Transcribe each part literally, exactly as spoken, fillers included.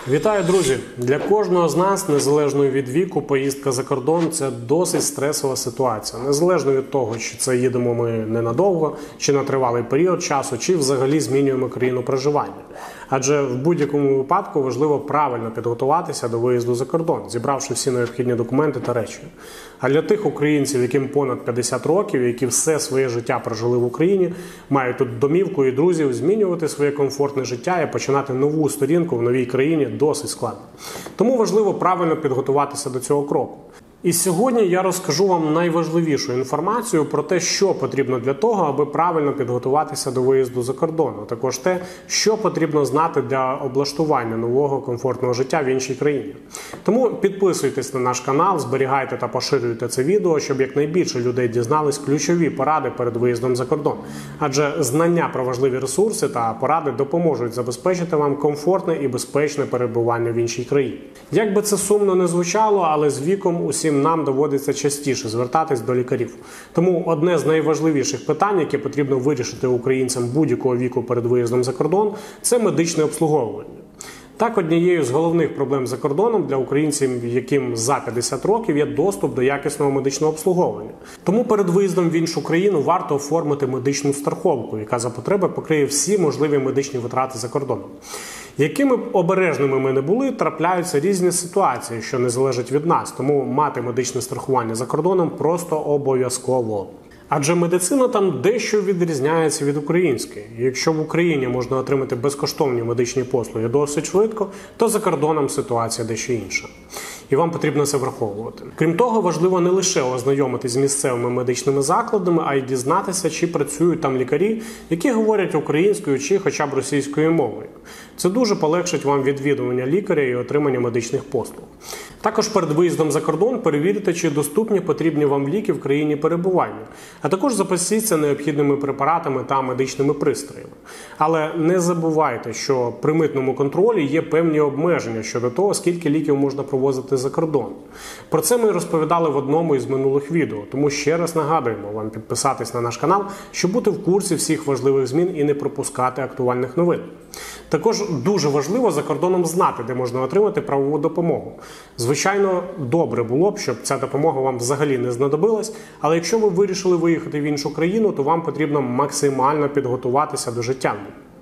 Вітаю, друзі! Для кожного з нас, незалежно від віку, поїздка за кордон – це досить стресова ситуація. Незалежно від того, чи це їдемо ми ненадовго, чи на тривалий період часу, чи взагалі змінюємо країну проживання. Адже в будь-якому випадку важливо правильно підготуватися до виїзду за кордон, зібравши всі необхідні документи та речі. А для тих українців, яким понад п'ятдесят років, які все своє життя прожили в Україні, мають тут домівку і друзів, змінювати своє комфортне життя і починати нову сторінку в новій країні досить складно. Тому важливо правильно підготуватися до цього кроку. І сьогодні я розкажу вам найважливішу інформацію про те, що потрібно для того, аби правильно підготуватися до виїзду за кордон. А також те, що потрібно знати для облаштування нового комфортного життя в іншій країні. Тому підписуйтесь на наш канал, зберігайте та поширюйте це відео, щоб якнайбільше людей дізнались ключові поради перед виїздом за кордон. Адже знання про важливі ресурси та поради допоможуть забезпечити вам комфортне і безпечне перебування в іншій країні. Як би це сумно не звучало, але з віком усім нам доводиться частіше звертатись до лікарів. Тому одне з найважливіших питань, яке потрібно вирішити українцям будь-якого віку перед виїздом за кордон, це медичне обслуговування. Так, однією з головних проблем за кордоном для українців, яким за п'ятдесят років, є доступ до якісного медичного обслуговування. Тому перед виїздом в іншу країну варто оформити медичну страховку, яка за потреби покриє всі можливі медичні витрати за кордоном. Якими б обережними ми не були, трапляються різні ситуації, що не залежать від нас, тому мати медичне страхування за кордоном просто обов'язково. Адже медицина там дещо відрізняється від української. І якщо в Україні можна отримати безкоштовні медичні послуги досить швидко, то за кордоном ситуація дещо інша. І вам потрібно це враховувати. Крім того, важливо не лише ознайомитись з місцевими медичними закладами, а й дізнатися, чи працюють там лікарі, які говорять українською чи хоча б російською мовою. Це дуже полегшить вам відвідування лікаря і отримання медичних послуг. Також перед виїздом за кордон перевірте, чи доступні потрібні вам ліки в країні перебування, а також запасіться необхідними препаратами та медичними пристроями. Але не забувайте, що при митному контролі є певні обмеження щодо того, скільки ліків можна провозити за кордон. Про це ми розповідали в одному із минулих відео, тому ще раз нагадуємо вам підписатись на наш канал, щоб бути в курсі всіх важливих змін і не пропускати актуальних новин. Також дуже важливо за кордоном знати, де можна отримати правову допомогу. Звичайно, добре було б, щоб ця допомога вам взагалі не знадобилась, але якщо ви вирішили виїхати в іншу країну, то вам потрібно максимально підготуватися до життя.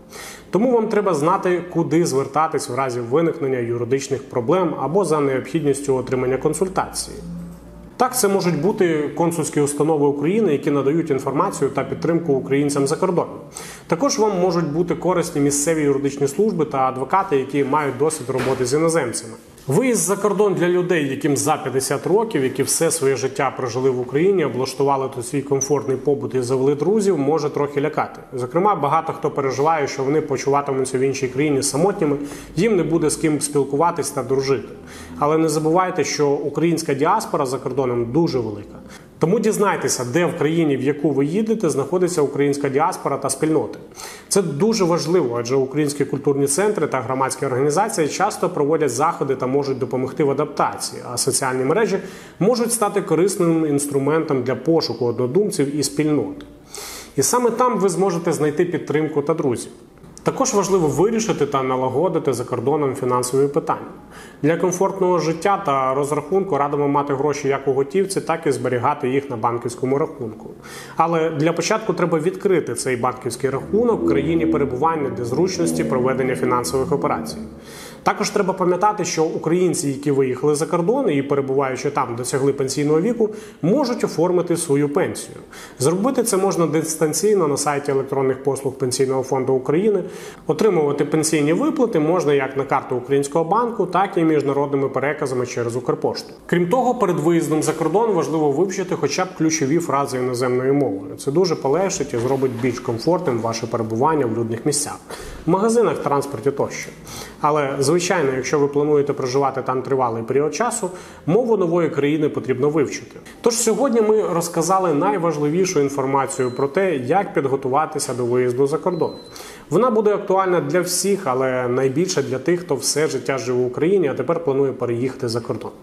Тому вам треба знати, куди звертатись в разі виникнення юридичних проблем або за необхідністю отримання консультації. Так, це можуть бути консульські установи України, які надають інформацію та підтримку українцям за кордоном. Також вам можуть бути корисні місцеві юридичні служби та адвокати, які мають досвід роботи з іноземцями. Виїзд за кордон для людей, яким за п'ятдесят років, які все своє життя прожили в Україні, облаштували тут свій комфортний побут і завели друзів, може трохи лякати. Зокрема, багато хто переживає, що вони почуватимуться в іншій країні самотніми, їм не буде з ким спілкуватись та дружити. Але не забувайте, що українська діаспора за кордоном дуже велика. Тому дізнайтеся, де в країні, в яку ви їдете, знаходиться українська діаспора та спільноти. Це дуже важливо, адже українські культурні центри та громадські організації часто проводять заходи та можуть допомогти в адаптації, а соціальні мережі можуть стати корисним інструментом для пошуку однодумців і спільнот. І саме там ви зможете знайти підтримку та друзів. Також важливо вирішити та налагодити за кордоном фінансові питання. Для комфортного життя та розрахунку радимо мати гроші як у готівці, так і зберігати їх на банківському рахунку. Але для початку треба відкрити цей банківський рахунок в країні перебування для зручності проведення фінансових операцій. Також треба пам'ятати, що українці, які виїхали за кордон і перебуваючи там досягли пенсійного віку, можуть оформити свою пенсію. Зробити це можна дистанційно на сайті електронних послуг Пенсійного фонду України. Отримувати пенсійні виплати можна як на карту українського банку, так і міжнародними переказами через Укрпошту. Крім того, перед виїздом за кордон важливо вивчити хоча б ключові фрази іноземною мовою. Це дуже полегшить і зробить більш комфортним ваше перебування в людних місцях, в магазинах, транспорті тощо. Але, звичайно, якщо ви плануєте проживати там тривалий період часу, мову нової країни потрібно вивчити. Тож сьогодні ми розказали найважливішу інформацію про те, як підготуватися до виїзду за кордон. Вона буде актуальна для всіх, але найбільше для тих, хто все життя жив в Україні, а тепер планує переїхати за кордон.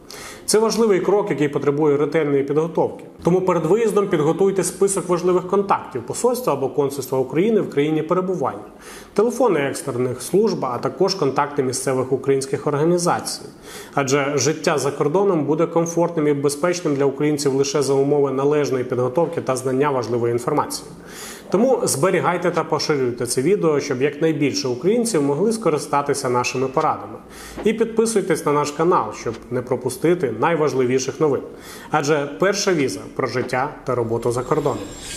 Це важливий крок, який потребує ретельної підготовки. Тому перед виїздом підготуйте список важливих контактів посольства або консульства України в країні перебування, телефони екстрених служб, а також контакти місцевих українських організацій. Адже життя за кордоном буде комфортним і безпечним для українців лише за умови належної підготовки та знання важливої інформації. Тому зберігайте та поширюйте це відео, щоб якнайбільше українців могли скористатися нашими порадами. І підписуйтесь на наш канал, щоб не пропустити найважливіших новин. Адже перша віза – про життя та роботу за кордоном.